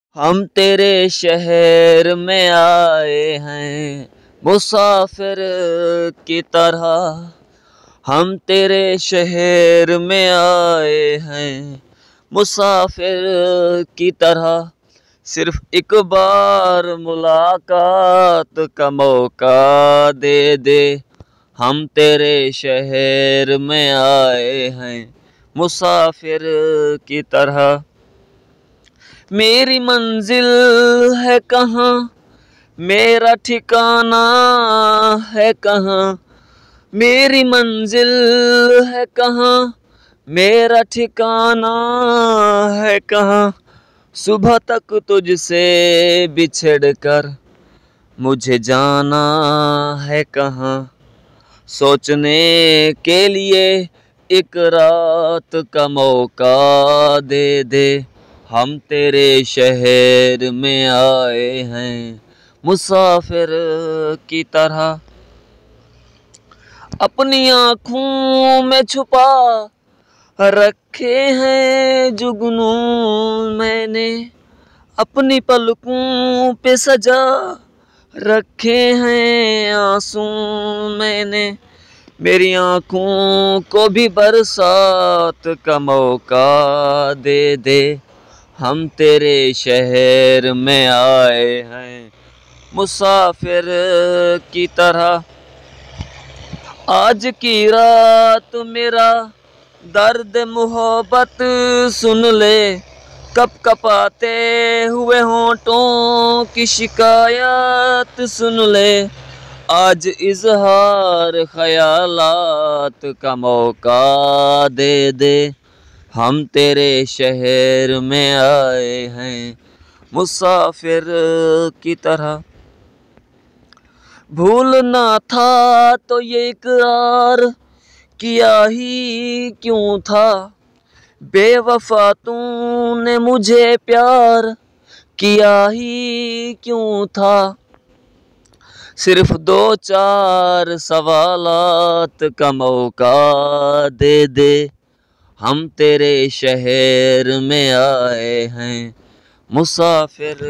हम तेरे शहर में आए हैं मुसाफिर की तरह। हम तेरे शहर में आए हैं मुसाफिर की तरह। सिर्फ एक बार मुलाकात का मौका दे दे। हम तेरे शहर में आए हैं मुसाफिर की तरह। मेरी मंजिल है कहाँ, मेरा ठिकाना है कहाँ। मेरी मंजिल है कहाँ, मेरा ठिकाना है कहाँ। सुबह तक तुझसे बिछड़ कर मुझे जाना है कहाँ। सोचने के लिए एक रात का मौका दे दे। हम तेरे शहर में आए हैं मुसाफिर की तरह। अपनी आँखों में छुपा रखे हैं जुगनू मैंने। अपनी पलकों पे सजा रखे हैं आंसू मैंने। मेरी आँखों को भी बरसात का मौका दे दे। हम तेरे शहर में आए हैं मुसाफिर की तरह। आज की रात मेरा दर्द मोहब्बत सुन ले। कप कपाते हुए होंठों की शिकायत सुन ले। आज इजहार ख्यालात का मौका दे दे। हम तेरे शहर में आए हैं मुसाफिर की तरह। भूलना था तो ये इकरार किया ही क्यों था। बेवफा तूने मुझे प्यार किया ही क्यों था। सिर्फ दो चार सवालात का मौका दे दे। हम तेरे शहर में आए हैं मुसाफिर